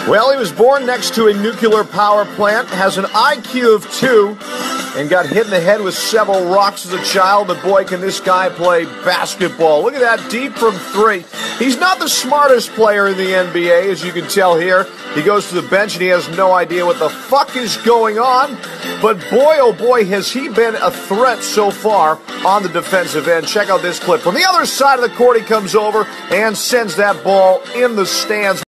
Well, he was born next to a nuclear power plant, has an IQ of 2, and got hit in the head with several rocks as a child. But boy, can this guy play basketball. Look at that, deep from 3. He's not the smartest player in the NBA, as you can tell here. He goes to the bench and he has no idea what the fuck is going on. But boy, oh boy, has he been a threat so far on the defensive end. Check out this clip. From the other side of the court, he comes over and sends that ball in the stands.